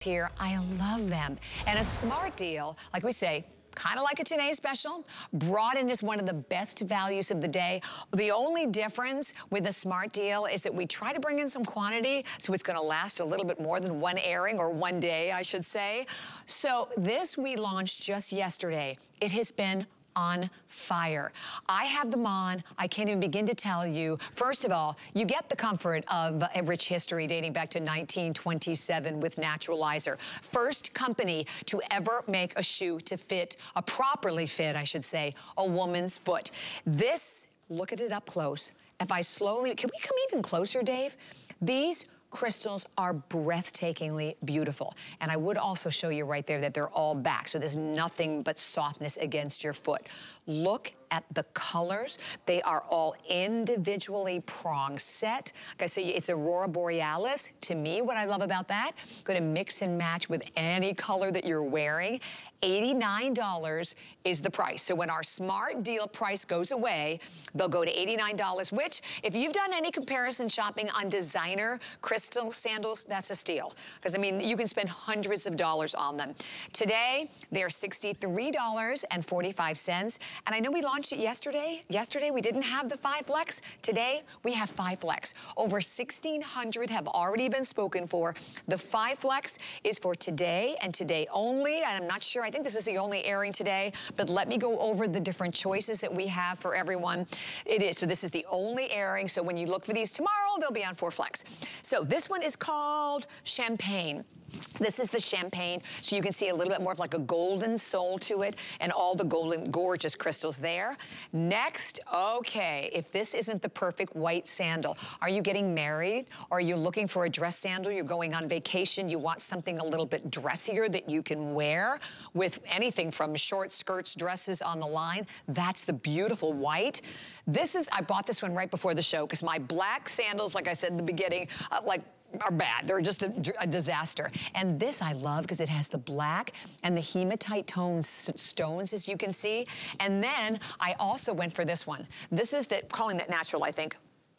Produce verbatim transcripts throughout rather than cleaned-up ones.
Here, I love them. And a smart deal, like we say, kind of like a Today Special, brought in as one of the best values of the day. The only difference with the smart deal is that we try to bring in some quantity, so it's gonna last a little bit more than one airing, or one day, I should say. So this we launched just yesterday. It has been on fire. I have them on. I can't even begin to tell you. First of all, you get the comfort of a rich history dating back to nineteen twenty-seven with Naturalizer. First company to ever make a shoe to fit, a properly fit, I should say, a woman's foot. This, look at it up close. If I slowly, can we come even closer, Dave? These crystals are breathtakingly beautiful. And I would also show you right there that they're all back, so there's nothing but softness against your foot. Look at the colors. They are all individually prong set. Like I say, it's Aurora Borealis. To me, what I love about that, going to mix and match with any color that you're wearing. eighty-nine dollars is the price. So when our smart deal price goes away, they'll go to eighty-nine dollars, which, if you've done any comparison shopping on designer crystal sandals, that's a steal. Because, I mean, you can spend hundreds of dollars on them. Today, they're sixty-three dollars and forty-five cents. And I know we launched it yesterday. Yesterday, we didn't have the five flex. Today, we have five flex. Over sixteen hundred have already been spoken for. The five flex is for today and today only. I'm not sure. I think this is the only airing today, but let me go over the different choices that we have for everyone. It is, so this is the only airing, so when you look for these tomorrow, they'll be on four flex. So this one is called Champagne. This is the champagne, so you can see a little bit more of like a golden sole to it, and all the golden, gorgeous crystals there. Next, okay, if this isn't the perfect white sandal, are you getting married? Or are you looking for a dress sandal? You're going on vacation, you want something a little bit dressier that you can wear with anything from short skirts, dresses on the line. That's the beautiful white. This is, I bought this one right before the show, because my black sandals, like I said in the beginning, uh, like, are bad. They're just a, a disaster. And this I love because it has the black and the hematite tone stones, as you can see. And then I also went for this one. This is the, calling that natural, I think.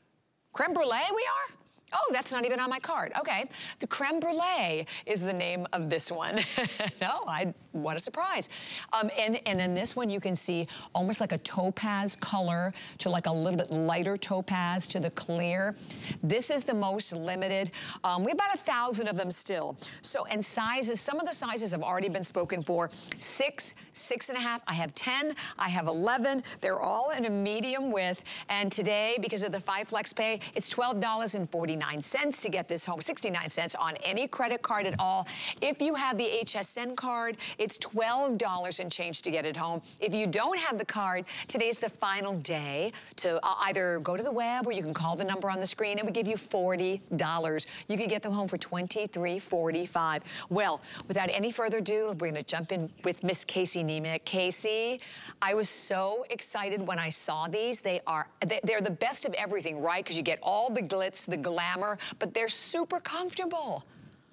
Creme brulee we are? Oh, that's not even on my card. Okay. The Creme Brulee is the name of this one. No, I, what a surprise. Um, and, and in this one, you can see almost like a topaz color to like a little bit lighter topaz to the clear. This is the most limited. Um, we have about a thousand of them still. So, and sizes, some of the sizes have already been spoken for. Six, six and a half, I have ten, I have eleven. They're all in a medium width. And today, because of the five flex pay, it's twelve dollars and forty-nine cents to get this home, sixty-nine cents on any credit card at all. If you have the H S N card, it's twelve dollars and change to get it home. If you don't have the card, today's the final day to uh, either go to the web, or you can call the number on the screen, and we give you forty dollars. You can get them home for twenty-three forty-five. Well, without any further ado, we're gonna jump in with Miss Casey Nemec. Casey, I was so excited when I saw these. They are, they're the best of everything, right? Because you get all the glitz, the glamour, but they're super comfortable.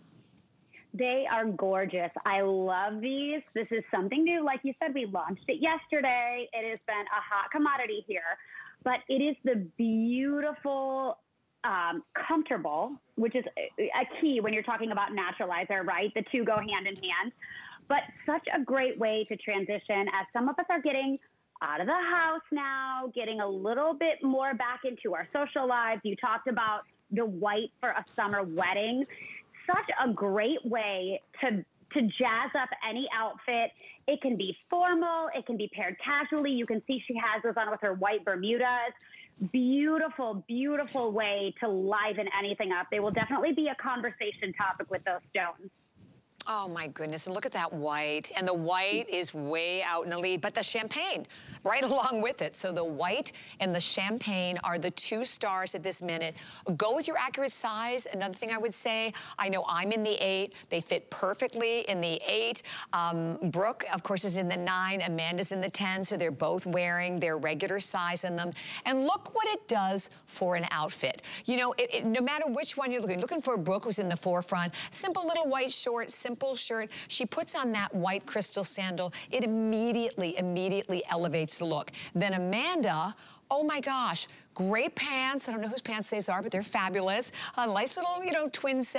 They are gorgeous. I love these. This is something new. Like you said, we launched it yesterday. It has been a hot commodity here, but it is the beautiful, um, comfortable, which is a key when you're talking about Naturalizer, right? The two go hand in hand, but such a great way to transition as some of us are getting out of the house now, getting a little bit more back into our social lives. You talked about the white for a summer wedding. Such a great way to to jazz up any outfit. It can be formal, it can be paired casually. You can see she has those on with her white Bermudas. Beautiful, beautiful way to liven anything up. They will definitely be a conversation topic with those stones. Oh my goodness, and look at that white. And the white is way out in the lead, but the champagne right along with it. So the white and the champagne are the two stars at this minute. Go with your accurate size. Another thing I would say, I know I'm in the eight. They fit perfectly in the eight. Um, Brooke, of course, is in the nine. Amanda's in the ten, so they're both wearing their regular size in them. And look what it does for an outfit. You know, it, it, no matter which one you're looking, looking for Brooke, who's in the forefront, simple little white short, simple shirt. She puts on that white crystal sandal. It immediately, immediately elevates the look. Then Amanda, oh my gosh, great pants. I don't know whose pants these are, but they're fabulous. A nice little, you know, twin set.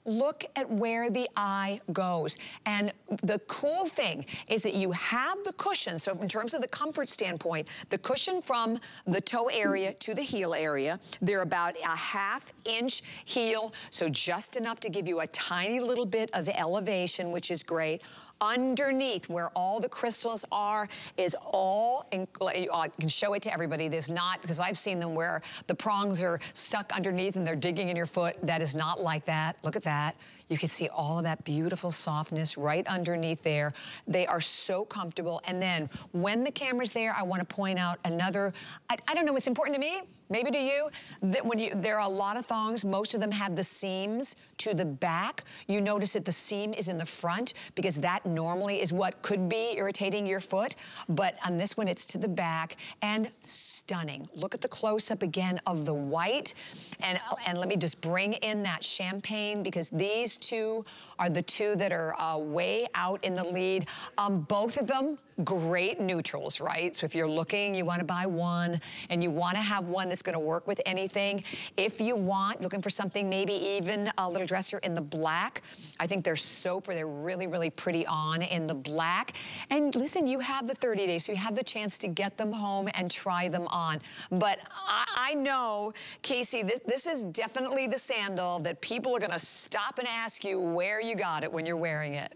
look at where the eye goes. And the cool thing is that you have the cushion. So in terms of the comfort standpoint, the cushion from the toe area to the heel area, they're about a half inch heel. So just enough to give you a tiny little bit of elevation, which is great. Underneath where all the crystals are is all, in, I can show it to everybody. There's not, because I've seen them where the prongs are stuck underneath and they're digging in your foot. That is not like that. Look at that. You can see all of that beautiful softness right underneath there. They are so comfortable. And then when the camera's there, I want to point out another, I, I don't know what's important to me, maybe to you, that when you, there are a lot of thongs, most of them have the seams to the back. You notice that the seam is in the front because that normally is what could be irritating your foot. But on this one, it's to the back and stunning. Look at the close-up again of the white. And, and let me just bring in that champagne because these two are the two that are uh, way out in the lead. Um, both of them, great neutrals, right? So if you're looking, you want to buy one and you want to have one that's going to work with anything. If you want, looking for something, maybe even a little dresser in the black. I think they're soap or they're really, really pretty on in the black. And listen, you have the thirty days, so you have the chance to get them home and try them on. But I, I know, Casey, this, this is definitely the sandal that people are going to stop and ask you where you got it when you're wearing it.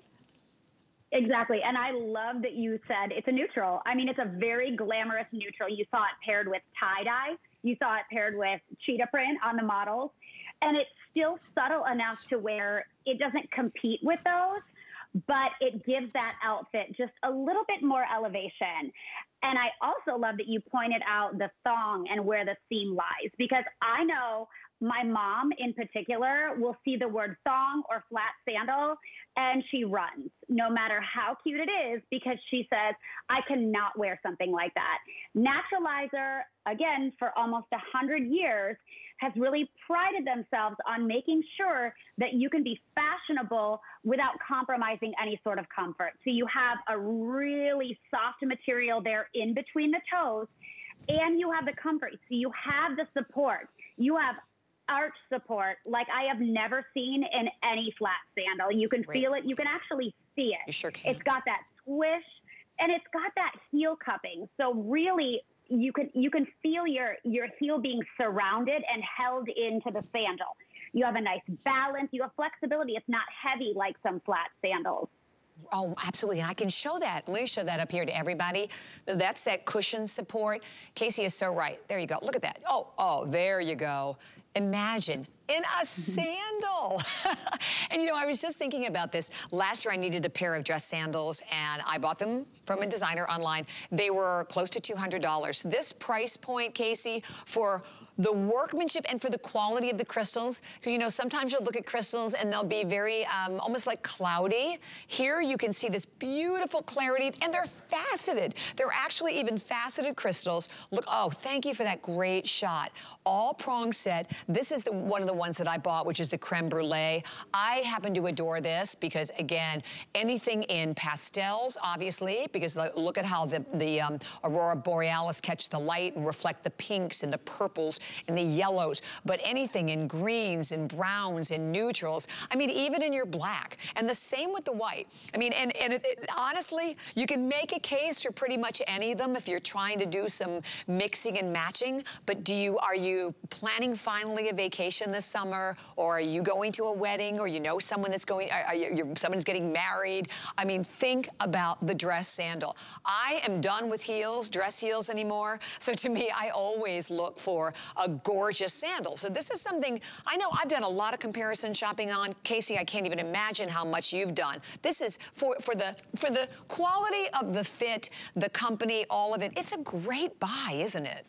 Exactly. And I love that you said it's a neutral. I mean, it's a very glamorous neutral. You saw it paired with tie-dye. You saw it paired with cheetah print on the models. And it's still subtle enough to where it doesn't compete with those, but it gives that outfit just a little bit more elevation. And I also love that you pointed out the thong and where the seam lies, because I know my mom in particular will see the word thong or flat sandal and she runs, no matter how cute it is, because she says, I cannot wear something like that. Naturalizer, again, for almost a hundred years, has really prided themselves on making sure that you can be fashionable without compromising any sort of comfort. So you have a really soft material there in between the toes, and you have the comfort. So you have the support. You have arch support like I have never seen in any flat sandal. You can Great. feel it. You can actually see it. You sure can. It's got that squish, and it's got that heel cupping. So really, you can you can feel your your heel being surrounded and held into the sandal. You have a nice balance. You have flexibility. It's not heavy like some flat sandals. Oh, absolutely. And I can show that. Let me show that up here to everybody. That's that cushion support. Casey is so right. There you go. Look at that. Oh, oh, there you go. Imagine in a sandal. And you know, I was just thinking about this. Last year I needed a pair of dress sandals and I bought them from a designer online. They were close to two hundred dollars. This price point, Casey, for the workmanship and for the quality of the crystals, because you know, sometimes you'll look at crystals and they'll be very, um, almost like cloudy. Here you can see this beautiful clarity, and they're faceted. They're actually even faceted crystals. Look, oh, thank you for that great shot. All prong set. This is the, one of the ones that I bought, which is the creme brulee. I happen to adore this because, again, anything in pastels, obviously, because look at how the, the um, Aurora Borealis catch the light and reflect the pinks and the purples and the yellows, but anything in greens and browns and neutrals. I mean, even in your black. And the same with the white. I mean, and, and it, it, honestly, you can make a case for pretty much any of them if you're trying to do some mixing and matching, but do you, are you planning finally a vacation this summer, or are you going to a wedding, or you know someone that's going, are, are you, you're, someone's getting married? I mean, think about the dress sandal. I am done with heels, dress heels anymore, so to me, I always look for a gorgeous sandal. So this is something, I know I've done a lot of comparison shopping on. Casey, I can't even imagine how much you've done. This is for, for, the, for the quality of the fit, the company, all of it. It's a great buy, isn't it?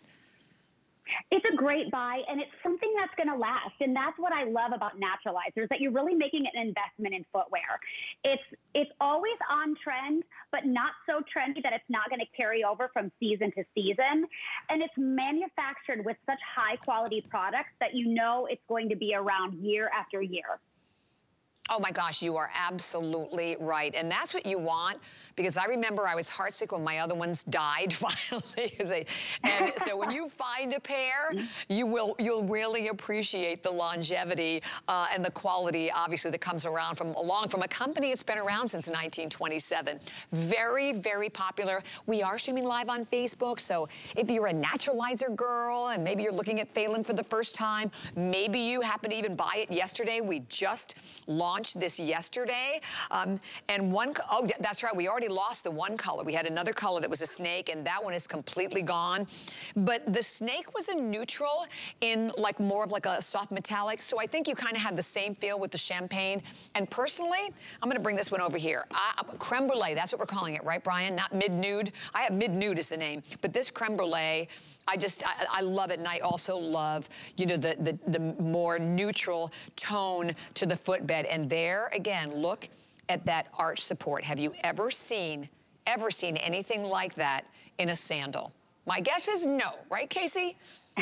It's a great buy, and it's something that's going to last. And that's what I love about Naturalizers, that you're really making an investment in footwear. It's it's always on trend, but not so trendy that it's not going to carry over from season to season. And it's manufactured with such high quality products that you know it's going to be around year after year. Oh my gosh, you are absolutely right. And that's what you want, because I remember I was heartsick when my other ones died finally. And so when you find a pair, you will, you'll really appreciate the longevity uh, and the quality, obviously, that comes around from along from a company that's been around since nineteen twenty-seven. Very, very popular. We are streaming live on Facebook, so if you're a naturalizer girl and maybe you're looking at Phelan for the first time, maybe you happen to even buy it yesterday. We just launched this yesterday. Um, and one, oh, yeah, that's right. We already lost the one color. We had another color that was a snake, and that one is completely gone. But the snake was a neutral in like more of like a soft metallic. So I think you kind of had the same feel with the champagne. And personally, I'm going to bring this one over here. I, creme brulee, that's what we're calling it, right, Brian? Not mid-nude. I have mid-nude is the name. But this creme brulee, I just, I, I love it. And I also love, you know, the, the, the more neutral tone to the footbed. And there, again, look at that arch support. Have you ever seen, ever seen anything like that in a sandal? My guess is no, right, Casey?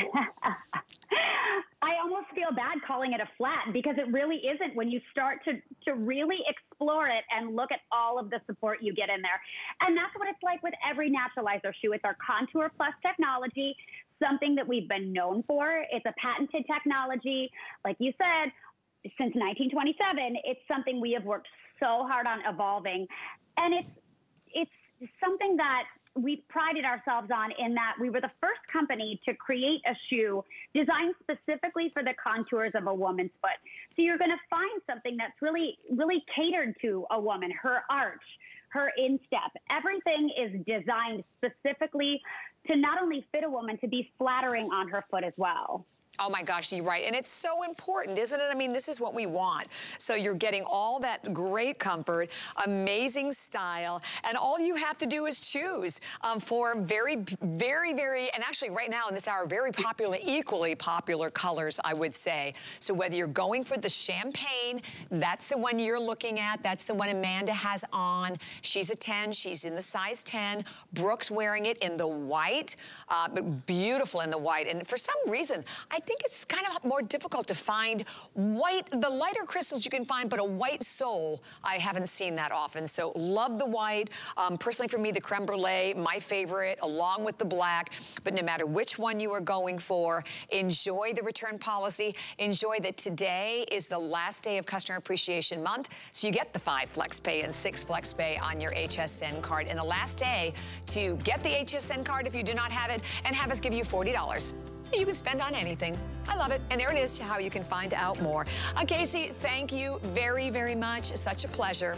I almost feel bad calling it a flat, because it really isn't when you start to, to really explore it and look at all of the support you get in there. And that's what it's like with every naturalizer shoe. It's our Contour Plus technology, something that we've been known for. It's a patented technology. Like you said, since nineteen twenty-seven, it's something we have worked so hard on evolving. And it's, it's something that we prided ourselves on, in that we were the first company to create a shoe designed specifically for the contours of a woman's foot. So you're going to find something that's really, really catered to a woman, her arch, her instep. Everything is designed specifically to not only fit a woman, to be flattering on her foot as well. Oh my gosh, you're right. And it's so important, isn't it? I mean, this is what we want. So you're getting all that great comfort, amazing style, and all you have to do is choose um, for very, very, very, and actually right now in this hour, very popular, equally popular colors, I would say. So whether you're going for the champagne, that's the one you're looking at. That's the one Amanda has on. She's a ten. She's in the size ten. Brooke's wearing it in the white, uh, but beautiful in the white. And for some reason, I think it's kind of more difficult to find white, the lighter crystals you can find, but a white sole, I haven't seen that often. So love the white. Um, personally for me, the creme brulee, my favorite, along with the black. But no matter which one you are going for, enjoy the return policy. Enjoy that today is the last day of Customer Appreciation Month. So you get the five flex pay and six flex pay on your H S N card. And the last day to get the H S N card if you do not have it, and have us give you forty dollars. You can spend on anything. I love it. And there it is, how you can find out more. Uh, Casey, thank you very, very much. Such a pleasure.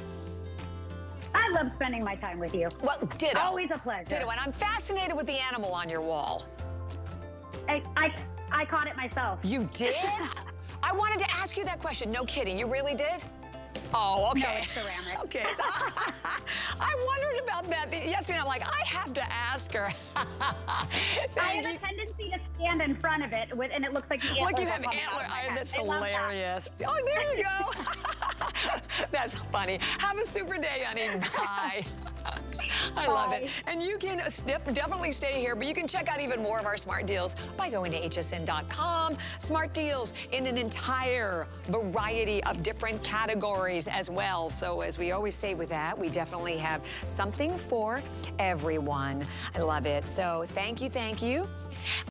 I love spending my time with you. Well, ditto. Always a pleasure. Ditto. And I'm fascinated with the animal on your wall. I, I, I caught it myself. You did? I wanted to ask you that question. No kidding. You really did? Oh, okay. No, it's ceramic. Okay. It's, I wondered about that. Yes, I'm like, I have to ask her. I have you. a tendency to stand in front of it, with, and it looks like the antlers. Look, you have are coming out antler. of my I, head. that's I love hilarious. that. Oh, there you go. That's funny. Have a super day, honey. Bye. I love it. And you can definitely stay here, but you can check out even more of our smart deals by going to H S N dot com. Smart deals in an entire variety of different categories as well. So as we always say with that, we definitely have something for everyone. I love it. So thank you, thank you.